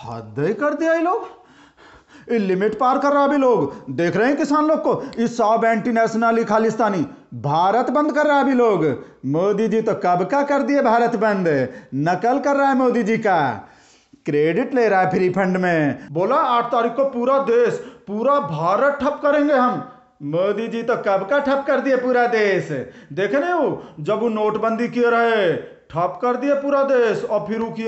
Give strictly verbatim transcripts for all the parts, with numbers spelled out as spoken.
हद ही कर दिया ये लोग। ये लिमिट पार कर रहा। अभी लोग देख रहे हैं किसान लोग को, इस सब एंटी नेशनल खालिस्तानी भारत बंद कर रहा है। अभी लोग मोदी जी तो कब का कर दिए भारत बंद, नकल कर रहा है मोदी जी का, क्रेडिट ले रहा है फ्री फंड में। बोला आठ तारीख को पूरा देश पूरा भारत ठप करेंगे हम। मोदी जी तो कब का ठप कर दिए पूरा देश। देखे नहीं वो जब वो नोटबंदी किए रहे, ठप कर दिए पूरा देश। और फिर वो किए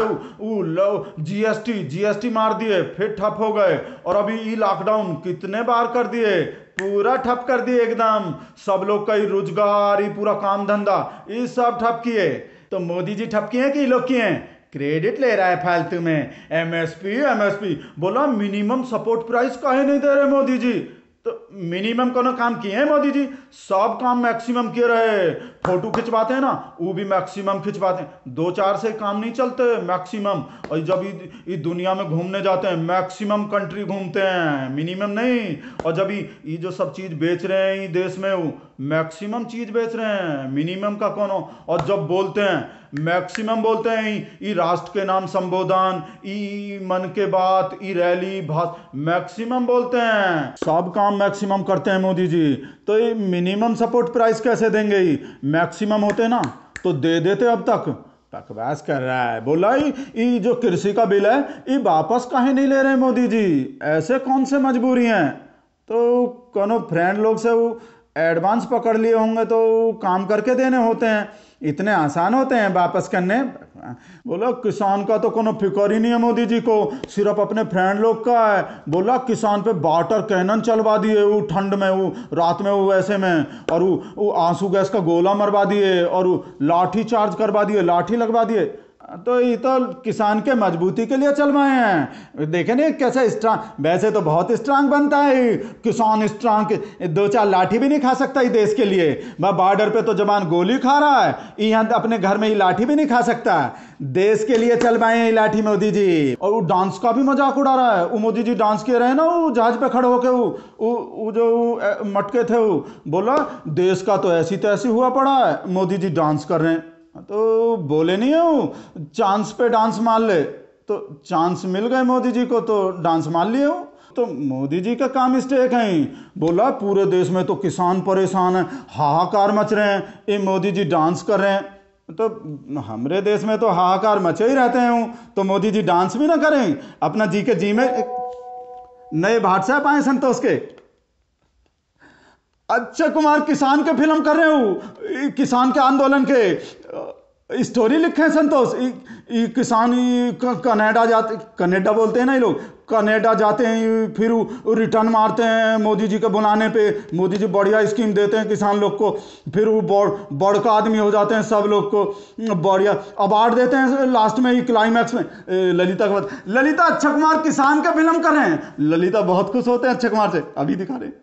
वो जीएसटी जीएसटी मार दिए, फिर ठप हो गए। और अभी ई लॉकडाउन कितने बार कर दिए, पूरा ठप कर दिए एकदम। सब लोग का ही रोजगार, ही पूरा काम धंधा, ये सब ठप किए। तो मोदी जी ठप किए कि ये लोग किए? क्रेडिट ले रहा है फालतू में। एमएसपी एमएसपी बोला मिनिमम सपोर्ट प्राइस काहे नहीं दे रहे मोदी जी। तो मिनिमम कोनो काम किए हैं मोदी जी? सब काम मैक्सिमम किए रहे। फोटो खिंचवाते हैं ना, वो भी मैक्सिमम खिंचवाते हैं। दो चार से काम नहीं चलते, मैक्सिमम। और जब ये दुनिया में घूमने जाते हैं मैक्सिमम कंट्री घूमते हैं, मिनिमम नहीं। और जब ये जो सब चीज बेच रहे हैं देश में, वो मैक्सिमम चीज बेच रहे हैं, मिनिमम का कोनो। और जब बोलते हैं मैक्सिमम बोलते हैं, ई राष्ट्र के नाम संबोधन, ई मन के बात, ई रैली भाष, मैक्सिमम बोलते हैं। सब काम मैक्सिमम करते हैं मोदी जी। तो ये मिनिमम सपोर्ट प्राइस कैसे देंगे? ही मैक्सिमम होते ना तो दे देते। अब तक बकवास कर रहा है। बोला ये जो कृषि का बिल है ये वापस काहे नहीं ले रहे मोदी जी? ऐसे कौन से मजबूरी हैं? तो कोनो फ्रेंड लोग से वो एडवांस पकड़ लिए होंगे तो काम करके देने होते हैं, इतने आसान होते हैं वापस करने। बोला किसान का तो कोनो फिक्र ही नहीं है मोदी जी को, सिर्फ अपने फ्रेंड लोग का है। बोला किसान पे वाटर कैनन चलवा दिए, वो ठंड में, वो रात में, वो ऐसे में। और वो वो आंसू गैस का गोला मरवा दिए, और वो लाठी चार्ज करवा दिए, लाठी लगवा दिए। तो ये तो किसान के मजबूती के लिए चलवाए हैं। देखे नहीं कैसे स्ट्रांग, वैसे तो बहुत स्ट्रांग बनता है किसान, स्ट्रांग। दो चार लाठी भी नहीं खा सकता ये देश के लिए। वह बॉर्डर पे तो जवान गोली खा रहा है, यहाँ अपने घर में ये लाठी भी नहीं खा सकता। देश के लिए चलवाए हैं ये लाठी मोदी जी। और वो डांस का भी मजाक उड़ा रहा है। वो मोदी जी डांस किए रहे ना, वो जहाज पे खड़े होके, वो जो मटके थे, वो बोला देश का तो ऐसी तैसी हुआ पड़ा है, मोदी जी डांस कर रहे हैं। तो बोले नहीं हो चांस पे डांस मार ले, तो चांस मिल गए मोदी जी को तो डांस मार लिए हो। तो मोदी जी का काम मिस्टेक है। बोला पूरे देश में तो किसान परेशान है, हाहाकार मच रहे हैं, ये मोदी जी डांस कर रहे हैं। तो हमारे देश में तो हाहाकार मचे ही रहते हैं, तो मोदी जी डांस भी ना करें? अपना जी के जी में नए व्हाट्सएप आए संतोष के, अक्षय कुमार किसान के फिल्म कर रहे हो, किसान के आंदोलन के स्टोरी लिखे हैं संतोष। इ, इ, किसान कनाडा जाते, कनाडा बोलते हैं ना ये लोग, कनाडा जाते हैं, फिर रिटर्न मारते हैं मोदी जी के बुलाने पे। मोदी जी बढ़िया स्कीम देते हैं किसान लोग को, फिर वो बड़ बड़का आदमी हो जाते हैं, सब लोग को बढ़िया अवार्ड देते हैं लास्ट में, क्लाइमैक्स में। ललिता के बाद ललिता अक्षय कुमार किसान का फिल्म कर रहे हैं, ललिता बहुत खुश होते हैं अक्षय कुमार से। अभी दिखा रहे हैं।